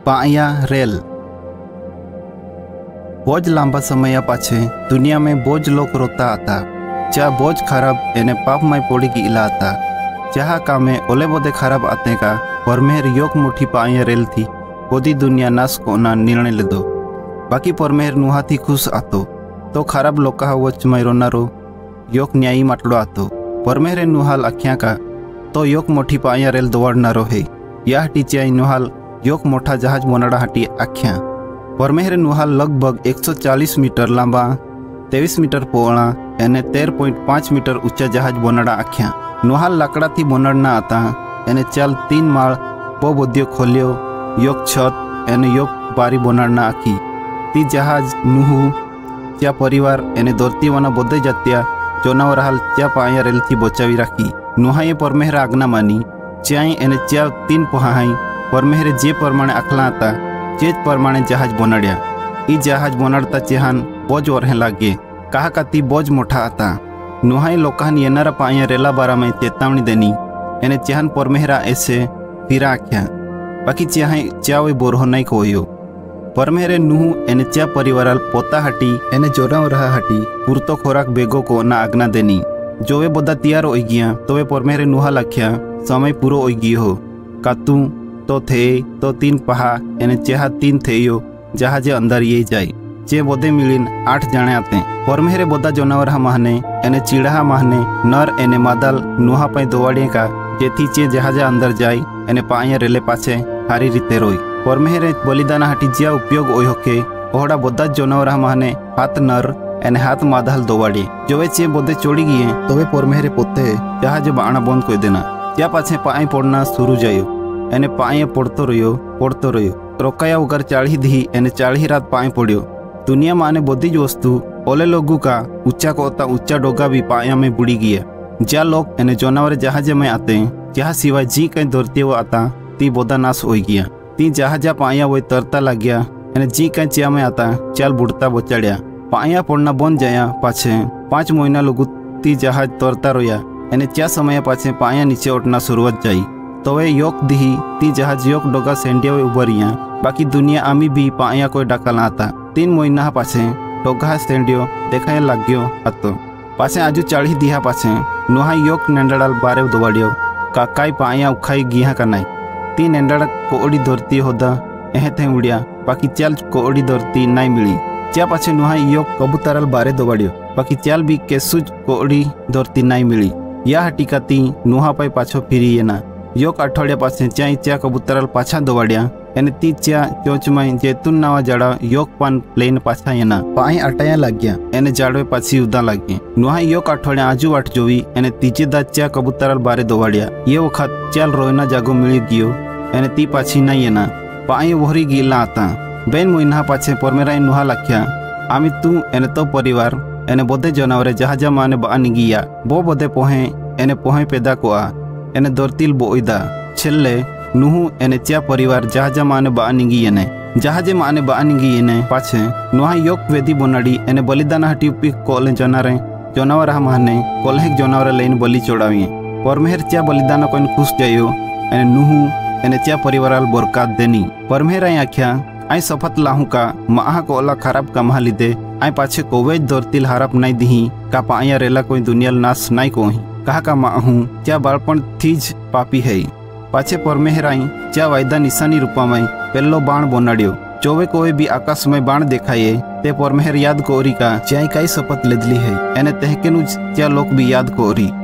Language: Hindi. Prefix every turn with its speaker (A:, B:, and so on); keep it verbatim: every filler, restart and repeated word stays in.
A: पाया रेल। बोझ लंबा समय पाछे दुनिया में बोझ लोग रोता आता, चा बोझ खराब एने पापमय पड़ी की इला आता, जहाँ कामे ओले बोदे खराब आते का परमेहर योग मुठी पाया रेल थी गोदी दुनिया नाश कोना निर्णय ले दो। बाकी परमेहर नुहा थी खुश आतो तो खराब लोग का वो चमैरोनारो योग न्यायी माटलो आतो। परमेहर नुहाल अख्या का तो योग मोठी पाया रेल दौड़नारो है, यह टीचिया नुहाल योग मोटा जहाज मोनाड़ा हटी आख्या। परमेहर नुहाल लगभग एक सौ चालीस मीटर लंबा, तेईस मीटर पोड़ा एने तेरह पॉइंट पाँच मीटर ऊंचा जहाज बोनाड़ा आख्या। नुहाल लाकड़ा थी बोनाड़ना आता एने चल तीन माल पो बोद्यो खोलियो योग छत एने योग बारी बोनाड़ना आखी। ती जहाज नुहू च्या परिवार एने दोरती वना बोदे जातिया जोनावर हाल च्या पाया रेल थी बचावी राखी। नुहाये परमेहर आज्ञा मानी च्याई एने च्या तीन पहाई परमेहर जे परमाणे आखला आता चेज परमाणे जहाज बोनाड़िया। ई जहाज बोनाड़ता चेहान बोझ ओरहे लागे कहा का ती बोझ मोटा आता। नुहाई लोकान येनारा पाया रेला बारा में चेतावनी देनी एने चेहान परमेहरा ऐसे फिरा आख्या। बाकी चेहाई च्यावे बोरहो नहीं कोयो। परमेहरे नुहू एने च्या परिवाराल पोता हटी एने जोराव रहा हटी पुरतो खोराक बेगो को ना आज्ञा देनी। जोवे बोदा तियार ओई गिया तोवे परमेहरे नुहा लाख्या समय पूरो ओई गियो हो कातू तो थे तो तीन पहा एने चेहा तीन थेयो जहाजे अंदर ये जाए चे बोदे मिलिन आठ जाने आते। परमेहरे बोदा जोनावर हा महने एने चिड़ा महने नर एने मादाल नुहा पाई दोवाड़े का जेथी चे जहाजा अंदर जाए एने पाया रेले पाछे हारी रीते रोई। परमेहरे बलिदान हटी जिया उपयोग ओय होके ओहड़ा बोदा जोनावर हा महने हाथ नर एने हाथ मादाल दोवाड़े जोवे चे बोदे चोड़ी गिए तोवे परमेहरे पोते जहाज बाणा बंद कर देना। त्या पाछे पाए पड़ना शुरू जायो एने पाए पड़तो रहो पड़तो रहो रोकाया उगर चाढ़ी दी एने चाढ़ी रात पाए पड़ियो। दुनिया माने बोदी वस्तु ओले लोगों का ऊंचा कोता ऊंचा डोगा भी पाया में बुड़ी गया। ज्या लोग एने जोनावर जहाजे में आते जहाँ सिवाय जी कहीं दौड़ते वो आता ती बोदा नाश हो गया। ती जहाजा पाया वो तरता लग गया एने जी कहीं चिया में आता चल बुड़ता बोचड़िया। पाया पड़ना बन जाया पाछे पाँच महीना लोगू ती जहाज तरता रोया एने च्या समय पाछे पाया नीचे उठना शुरुआत जाई तोवे योग दिही ती जहाज योग डोगा सेंडिया उबरिया। बाकी दुनिया आमी भी पाया कोई डाकल आता तीन महीना पाछे डोगा सेंडियो देखा लग्यो आतो पाछे आजू चाड़ी दिहा पाछे नुहा योग नेंडाल बारे दोवाड़ियो काकाई पाया उखाई गिहा का नाई ती नेंडाड़ कोड़ी धरती होदा एहे थे उड़िया। बाकी चल कोड़ी धरती नाई मिली च्या पाछे नुहा योग कबूतरल बारे दोवाड़ियो बाकी चल भी केसुज कोड़ी धरती नाई मिली। या हटिका ती नुहा पाई पाछो फिरी येना योग अठवाडिया पासे च्या च्या कबूतरल पाछा दोवाड़िया एने ती च्या चोचमाई जैतून नावा जड़ा योग पान प्लेन पाछा येना पाई अटाया लग गया एने जाड़वे पाछी उदा लगे। नुहा योग अठवाडिया आजू आठ जोवी एने तीजे दा च्या कबूतरल बारे दोवाड़िया ये वखत चल रोयना जागो मिली गियो एने ती पाछी ना येना पाई वहरी गिला आता। बेन मुइना पाछे परमेरा नुहा लख्या आमी तू एने तो परिवार एने बोदे जनावरे जहाजा माने बानी गिया बो बोदे पोहे एने पोहे पैदा कोआ एने दौरतिल बोईदा छेल्ले नुहू एने च्या परिवार जहाजा माने बानिगी एने जहाजे माने बानिगी एने पाछे नुहा योग वेदी बोनाड़ी एने बलिदान हटी उपी कोले जनारे जोनावर हा माने कोल्हे जोनावर लेन बलि चोड़ावी। परमेहर च्या बलिदान कोन खुश जायो एने नुहू एने च्या परिवाराल बरकत देनी। परमेहर आई आख्या आई सफत लाहू का माहा कोला खराब कमा लिदे आई पाछे कोवे दौरतिल हराप नहीं दिही का पाया रेला कोई दुनियाल नाश नहीं कोही कहा का माहू क्या बालपण थीज पापी है। पाछे परमेहर आई च्या वायदा निशानी रूपा में पेलो बाण बोनाड़ियो चोवे कोई भी आकाश में बाण देखाये ते परमेहर याद कोरी का च्याई काई शपथ लेदली है एने तहकेनुज च्या लोग भी याद कोरी।